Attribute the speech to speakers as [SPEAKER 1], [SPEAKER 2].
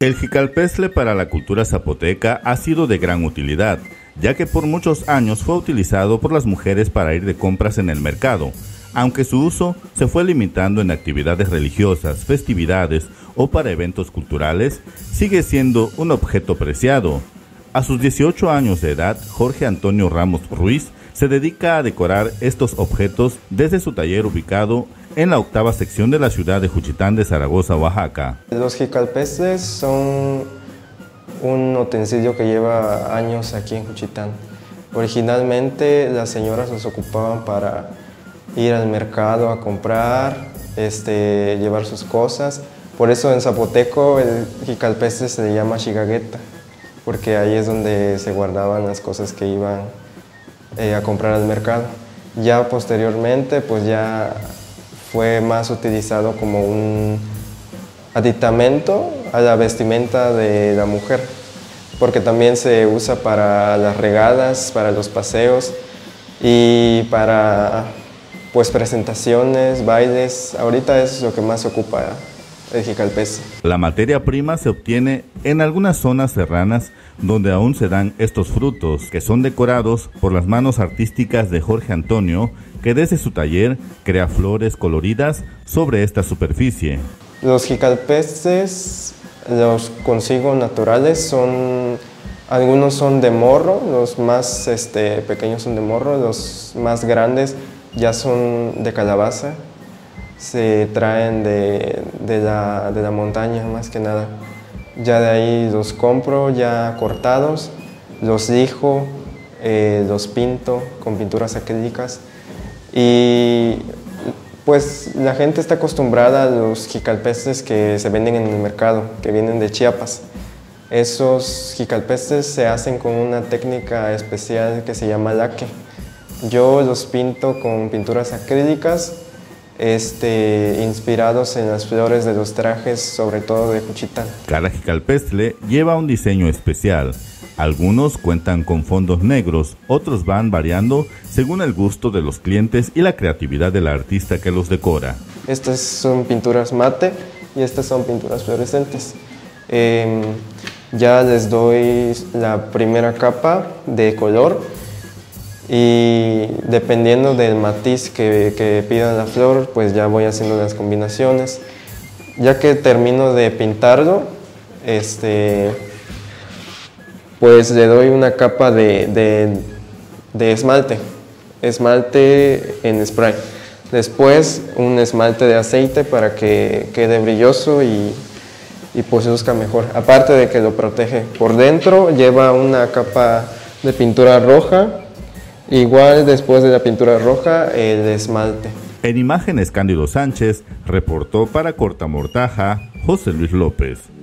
[SPEAKER 1] El jicalpeztle para la cultura zapoteca ha sido de gran utilidad, ya que por muchos años fue utilizado por las mujeres para ir de compras en el mercado, aunque su uso se fue limitando en actividades religiosas, festividades o para eventos culturales, sigue siendo un objeto preciado. A sus 18 años de edad, Jorge Antonio Ramos Ruiz se dedica a decorar estos objetos desde su taller ubicado en la 8ª sección de la ciudad de Juchitán de Zaragoza, Oaxaca.
[SPEAKER 2] Los jicalpeztles son un utensilio que lleva años aquí en Juchitán. Originalmente las señoras los ocupaban para ir al mercado a comprar, llevar sus cosas. Por eso en zapoteco el jicalpeztle se le llama xigagueta, porque ahí es donde se guardaban las cosas que iban a comprar al mercado. Ya posteriormente pues ya fue más utilizado como un aditamento a la vestimenta de la mujer, porque también se usa para las regadas, para los paseos y para pues presentaciones, bailes. Ahorita eso es lo que más ocupa el jicalpeztle.
[SPEAKER 1] La materia prima se obtiene en algunas zonas serranas donde aún se dan estos frutos, que son decorados por las manos artísticas de Jorge Antonio, que desde su taller crea flores coloridas sobre esta superficie.
[SPEAKER 2] Los jicalpeztles los consigo naturales, algunos son de morro, los más pequeños son de morro, los más grandes ya son de calabaza, se traen de la montaña más que nada. Ya de ahí los compro ya cortados, los lijo, los pinto con pinturas acrílicas y pues la gente está acostumbrada a los jicalpeztles que se venden en el mercado, que vienen de Chiapas. Esos jicalpeztles se hacen con una técnica especial que se llama laque. Yo los pinto con pinturas acrílicas, inspirados en las flores de los trajes, sobre todo de Juchitán.
[SPEAKER 1] Cada jicalpeztle lleva un diseño especial. Algunos cuentan con fondos negros, otros van variando según el gusto de los clientes y la creatividad del artista que los decora.
[SPEAKER 2] Estas son pinturas mate y estas son pinturas fluorescentes. Ya les doy la primera capa de color y dependiendo del matiz que pida la flor, pues ya voy haciendo las combinaciones. Ya que termino de pintarlo, pues le doy una capa de esmalte en spray. Después un esmalte de aceite para que quede brilloso y pues luzca mejor. Aparte de que lo protege por dentro, lleva una capa de pintura roja. Igual después de la pintura roja, el esmalte.
[SPEAKER 1] En imágenes, Cándido Sánchez reportó para Cortamortaja José Luis López.